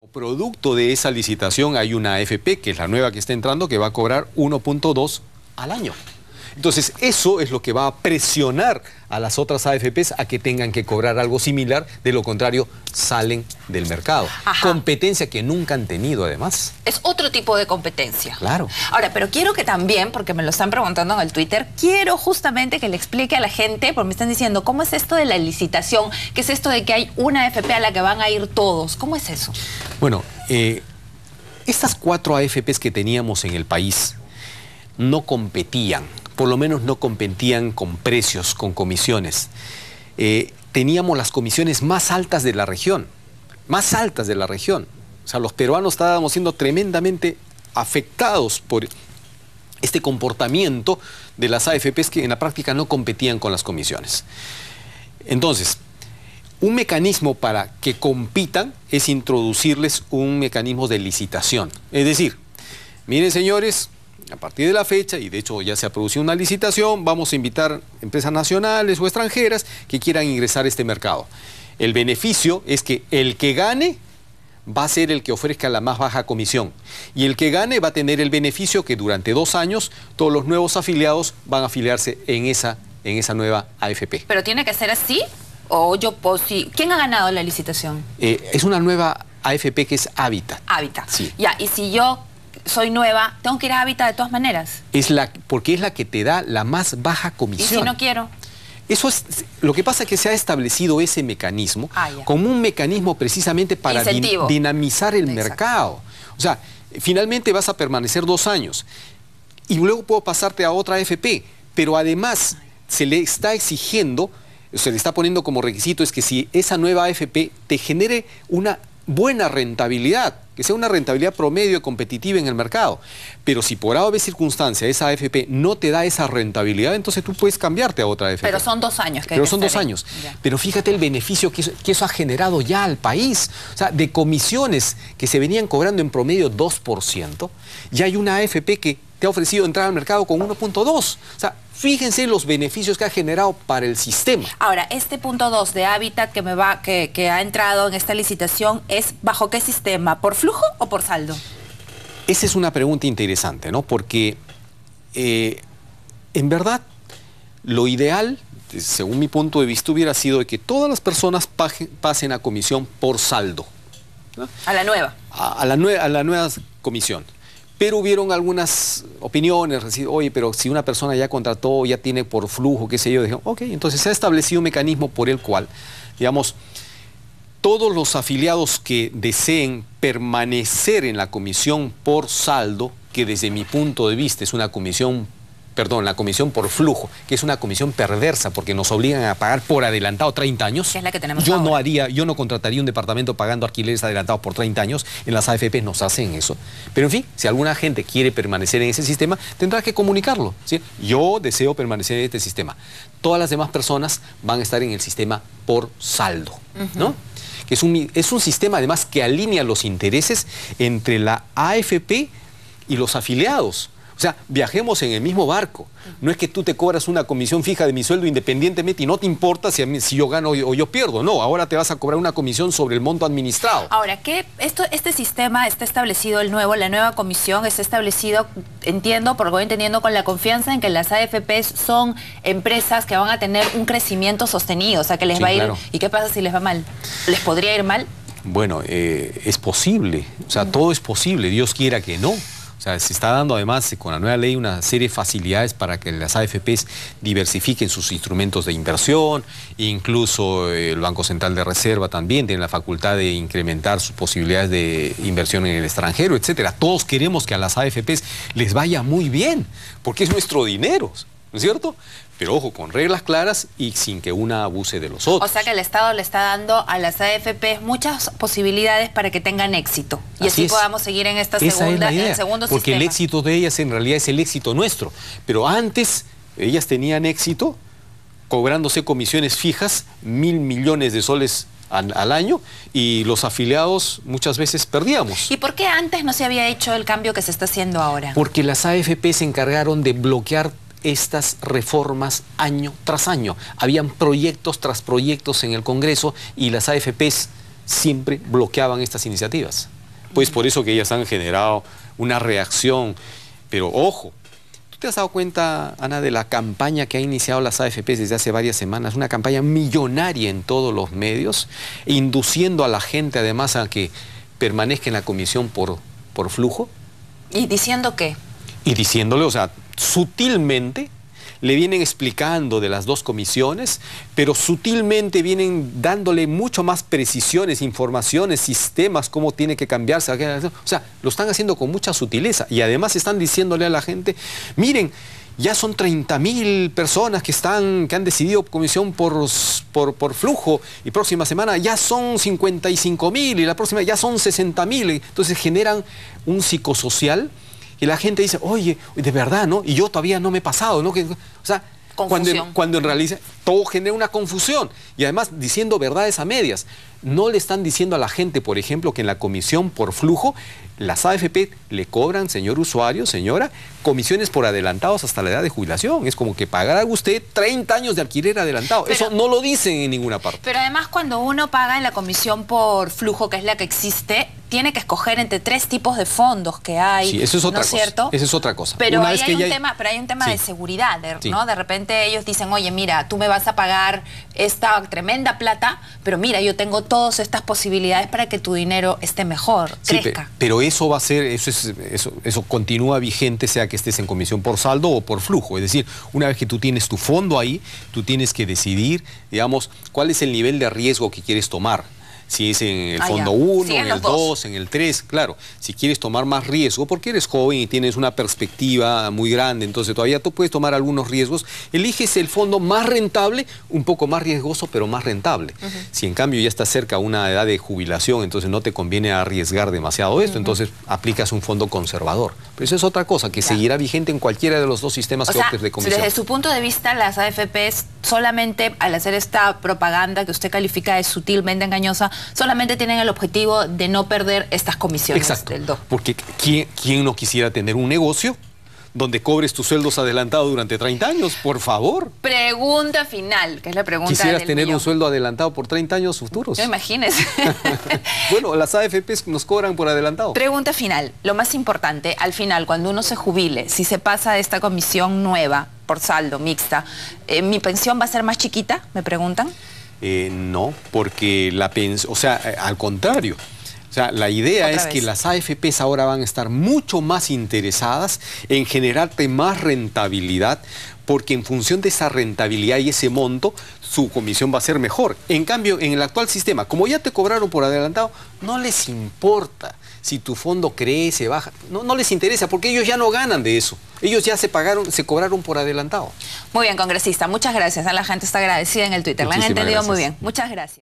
Producto de esa licitación hay una AFP, que es la nueva que está entrando, que va a cobrar 1.2 al año. Entonces, eso es lo que va a presionar a las otras AFPs a que tengan que cobrar algo similar, de lo contrario, salen del mercado. Ajá. Competencia que nunca han tenido, además. Es otro tipo de competencia. Claro. Ahora, pero quiero que también, porque me lo están preguntando en el Twitter, quiero justamente que le explique a la gente, porque me están diciendo, ¿cómo es esto de la licitación? ¿Qué es esto de que hay una AFP a la que van a ir todos? ¿Cómo es eso? Bueno, estas 4 AFPs que teníamos en el país no competían. Por lo menos no competían con precios, con comisiones. Teníamos las comisiones más altas de la región, más altas de la región. O sea, los peruanos estábamos siendo tremendamente afectados por este comportamiento de las AFPs que en la práctica no competían con las comisiones. Entonces, un mecanismo para que compitan es introducirles un mecanismo de licitación. Es decir, miren señores, a partir de la fecha, y de hecho ya se ha producido una licitación, vamos a invitar empresas nacionales o extranjeras que quieran ingresar a este mercado. El beneficio es que el que gane va a ser el que ofrezca la más baja comisión. Y el que gane va a tener el beneficio que durante 2 años todos los nuevos afiliados van a afiliarse en esa nueva AFP. ¿Pero tiene que ser así? ¿O yo puedo, sí? ¿Quién ha ganado la licitación? Es una nueva AFP que es Hábitat. Hábitat. Sí. Ya, y si yo soy nueva, ¿tengo que ir a Hábitat de todas maneras? Porque es la que te da la más baja comisión. ¿Y si no quiero? Eso es, lo que pasa es que se ha establecido ese mecanismo como un mecanismo precisamente para dinamizar el mercado. O sea, finalmente vas a permanecer 2 años y luego puedo pasarte a otra AFP, pero además se le está exigiendo, se le está poniendo como requisito es que si esa nueva AFP te genere una buena rentabilidad, que sea una rentabilidad promedio competitiva en el mercado. Pero si por A o B circunstancia esa AFP no te da esa rentabilidad, entonces tú puedes cambiarte a otra AFP. Pero son 2 años. Pero son 2 años. Ya. Pero fíjate el beneficio que eso ha generado ya al país. O sea, de comisiones que se venían cobrando en promedio 2%, ya hay una AFP que te ha ofrecido entrar al mercado con 1.2. O sea, fíjense los beneficios que ha generado para el sistema. Ahora, este punto 2 de Hábitat que ha entrado en esta licitación, ¿es bajo qué sistema? ¿Por flujo o por saldo? Esa es una pregunta interesante, ¿no? Porque en verdad lo ideal, según mi punto de vista, hubiera sido de que todas las personas pasen a comisión por saldo, ¿no? A la nueva. A la nueva comisión. Pero hubieron algunas opiniones, oye, pero si una persona ya contrató, ya tiene por flujo, qué sé yo, dijeron, ok, entonces se ha establecido un mecanismo por el cual, digamos, todos los afiliados que deseen permanecer en la comisión por saldo, que desde mi punto de vista es una comisión, perdón, la comisión por flujo, que es una comisión perversa porque nos obligan a pagar por adelantado 30 años. Que es la que tenemos ahora. Yo no contrataría un departamento pagando alquileres adelantados por 30 años. En las AFP nos hacen eso. Pero en fin, si alguna gente quiere permanecer en ese sistema, tendrá que comunicarlo, ¿sí? Yo deseo permanecer en este sistema. Todas las demás personas van a estar en el sistema por saldo, ¿no? Que es un sistema además que alinea los intereses entre la AFP y los afiliados. O sea, viajemos en el mismo barco. No es que tú te cobras una comisión fija de mi sueldo independientemente y no te importa si yo gano o yo pierdo. No, ahora te vas a cobrar una comisión sobre el monto administrado. Ahora, este sistema está establecido, la nueva comisión está establecido, entiendo, porque voy entendiendo con la confianza en que las AFPs son empresas que van a tener un crecimiento sostenido, o sea, que les va a ir... Claro. ¿Y qué pasa si les va mal? ¿Les podría ir mal? Bueno, es posible. O sea, todo es posible. Dios quiera que no. O sea, se está dando además con la nueva ley una serie de facilidades para que las AFPs diversifiquen sus instrumentos de inversión, incluso el Banco Central de Reserva también tiene la facultad de incrementar sus posibilidades de inversión en el extranjero, etcétera. Todos queremos que a las AFPs les vaya muy bien, porque es nuestro dinero, ¿no es cierto? Pero ojo, con reglas claras y sin que una abuse de los otros. O sea que el Estado le está dando a las AFPs muchas posibilidades para que tengan éxito. Y así podamos seguir en esta segunda, en el segundo sistema. Porque el éxito de ellas en realidad es el éxito nuestro. Pero antes ellas tenían éxito cobrándose comisiones fijas, 1.000 millones de soles al año, y los afiliados muchas veces perdíamos. ¿Y por qué antes no se había hecho el cambio que se está haciendo ahora? Porque las AFP se encargaron de bloquear estas reformas año tras año. Habían proyectos tras proyectos en el Congreso y las AFPs siempre bloqueaban estas iniciativas. Pues por eso que ellas han generado una reacción. Pero ojo, ¿tú te has dado cuenta, Ana, de la campaña que ha iniciado las AFPs desde hace varias semanas? Una campaña millonaria en todos los medios, induciendo a la gente además a que permanezca en la comisión por flujo. ¿Y diciendo qué? Y diciéndole, o sea, sutilmente le vienen explicando de las dos comisiones, pero sutilmente vienen dándole mucho más precisiones, informaciones, sistemas, cómo tiene que cambiarse. O sea, lo están haciendo con mucha sutileza y además están diciéndole a la gente, miren, ya son 30.000 personas que han decidido comisión por flujo y próxima semana ya son 55.000 y la próxima ya son 60.000. Entonces generan un psicosocial y la gente dice, oye, de verdad, ¿no? Y yo todavía no me he pasado, ¿no? O sea, cuando en realidad todo genera una confusión y además diciendo verdades a medias. No le están diciendo a la gente, por ejemplo, que en la comisión por flujo, las AFP le cobran, señor usuario, señora, comisiones por adelantados hasta la edad de jubilación. Es como que pagará usted 30 años de alquiler adelantado. Pero eso no lo dicen en ninguna parte. Pero además cuando uno paga en la comisión por flujo, que es la que existe, tiene que escoger entre 3 tipos de fondos que hay. Sí, eso es otra cosa. ¿Cierto? Eso es otra cosa. Pero hay un tema sí. de seguridad, Sí. ¿no? De repente ellos dicen, oye, mira, tú me vas a pagar esta tremenda plata, pero mira, yo tengo todas estas posibilidades para que tu dinero esté mejor, crezca. Sí, pero eso va a ser, eso continúa vigente, sea que estés en comisión por saldo o por flujo. Es decir, una vez que tú tienes tu fondo ahí, tú tienes que decidir, digamos, cuál es el nivel de riesgo que quieres tomar. Si es en el fondo 1, en el 2, en el 3, claro. Si quieres tomar más riesgo, porque eres joven y tienes una perspectiva muy grande, entonces todavía tú puedes tomar algunos riesgos, eliges el fondo más rentable, un poco más riesgoso, pero más rentable. Si en cambio ya estás cerca a una edad de jubilación, entonces no te conviene arriesgar demasiado esto, entonces aplicas un fondo conservador. Pero eso es otra cosa, que seguirá vigente en cualquiera de los dos sistemas que optes de comisión. Desde su punto de vista, las AFPs solamente al hacer esta propaganda que usted califica de sutilmente engañosa, solamente tienen el objetivo de no perder estas comisiones. Exacto, del DO. porque ¿quién no quisiera tener un negocio donde cobres tus sueldos adelantados durante 30 años? Por favor. Pregunta final, que es la pregunta ¿Quisieras del tener millón? Un sueldo adelantado por 30 años futuros? No, imagínese. Bueno, las AFPs nos cobran por adelantado. Pregunta final, lo más importante, al final, cuando uno se jubile, si se pasa de esta comisión nueva, por saldo, mixta, ¿mi pensión va a ser más chiquita? Me preguntan. No, porque o sea, al contrario. O sea, la idea es que las AFPs ahora van a estar mucho más interesadas en generarte más rentabilidad, porque en función de esa rentabilidad y ese monto, su comisión va a ser mejor. En cambio, en el actual sistema, como ya te cobraron por adelantado, no les importa si tu fondo crece, baja, no les interesa, porque ellos ya no ganan de eso. Ellos ya se cobraron por adelantado. Muy bien, congresista, muchas gracias. La gente está agradecida en el Twitter, la han entendido muy bien. Muchas gracias.